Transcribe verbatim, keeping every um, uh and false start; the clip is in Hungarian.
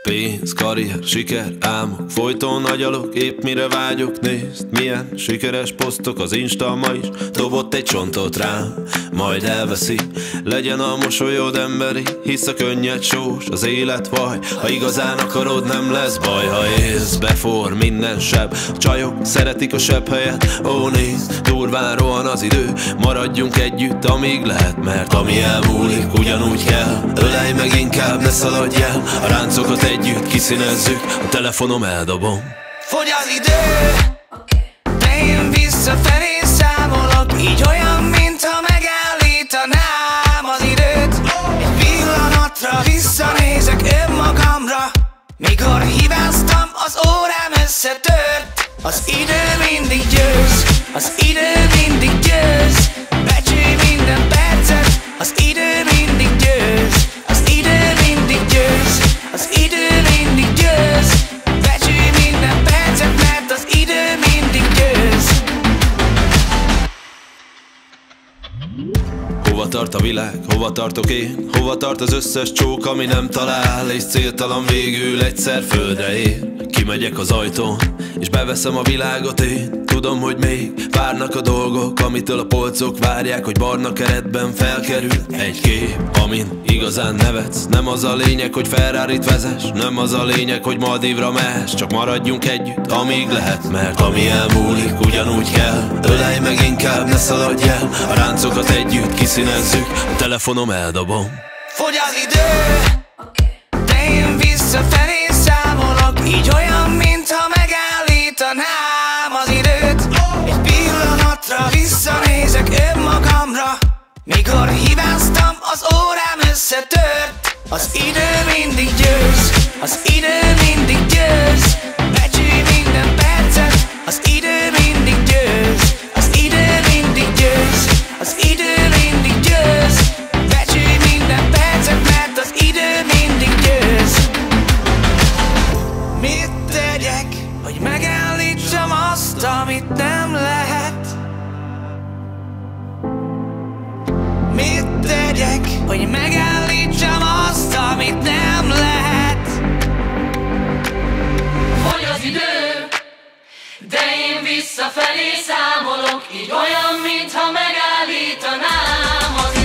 Pénz, karrier, siker, álmok, folyton agyalok, épp mire vágyok, nézd, milyen sikeres posztok az Insta ma is, dobott egy csontot rám, majd elveszi, legyen a mosolyod emberi, hisz a könnyed sós, az élet vaj, ha igazán akarod nem lesz baj, ha élsz, befor minden seb, csajok szeretik a sebb helyet, ó nézd, durván rohan az idő, maradjunk együtt amíg lehet, mert ami elmúlik ugyanúgy kell, ölelj meg inkább, ne szaladj el, a ráncokat együtt kiszínezzük, a telefonom eldobom. Fogy az idő, de én visszafelé számolok, így olyan, mintha megállítanám az időt. Egy pillanatra visszanézek önmagamra, mikor hibáztam, az órám összetört. Az idő mindig győz, az idő mindig győz, becsülj minden percet, az idő mindig győz, az idő mindig győz, az idő mindig győz, becsülj minden percet, mert az idő mindig győz. Hova tart a világ, hova tartok én, hova tart az összes csók, ami nem talál, és céltalan végül egyszer földre ér. Kimegyek az ajtón, és beveszem a világot én, tudom, hogy még várnak a dolgok, amitől a polcok várják, hogy barna keretben felkerül egy kép, amin igazán nevetsz. Nem az a lényeg, hogy Ferrarit vezess, nem az a lényeg, hogy Maldívra mehetsz, csak maradjunk együtt, amíg lehet, mert ami elmúlik ugyanúgy kell, ölelj meg inkább, ne szaladj el, a ráncokat együtt kiszínezzük, a telefonom eldobom. Fogy az idő, de én visszafelé számolok, így olyan, mintha megállítanám az időt. Egy pillanatra visszanézek önmagamra, mikor hibáztam, az órám összetört. Az idő mindig győz, az idő mindig győz, becsülj minden percet, az idő mindig győz, az idő mindig győz, az idő mindig győz, becsülj minden percet, mert az idő mindig győz. Mit tegyek, hogy megállítsam azt, amit nem lehet? Mit tegyek, hogy megállítsam azt, amit nem lehet? Fogy az idő, de én visszafelé számolok, így olyan, mintha megállítanám az